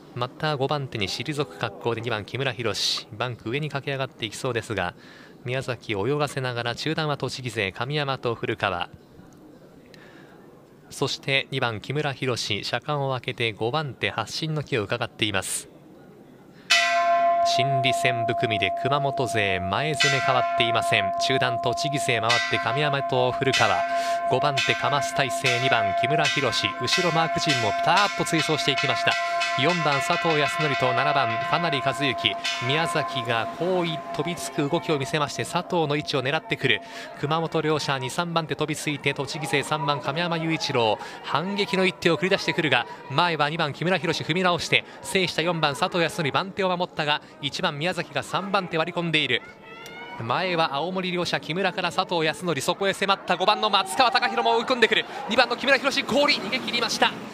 また5番手に退く格好で2番木村博バンク上に駆け上がっていきそうですが、宮崎を泳がせながら中段は栃木勢神山と古川、そして2番木村博車間を空けて5番手発進の木を伺っています。心理戦含みで熊本勢前攻め変わっていません。中段栃木勢回って神山と古川、5番手かます体制、2番木村博後ろマーク陣もピタッと追走していきました。4番佐藤康則と7番金成和幸、宮崎が後位飛びつく動きを見せまして佐藤の位置を狙ってくる。熊本両者2、3番手飛びついて栃木勢3番亀山雄一郎反撃の一手を繰り出してくるが、前は2番木村博踏み直して制した4番佐藤康則番手を守ったが、1番宮崎が3番手割り込んでいる。前は青森両者木村から佐藤康則、そこへ迫った5番の松川貴弘も追い込んでくる。2番の木村博氷逃げ切りました。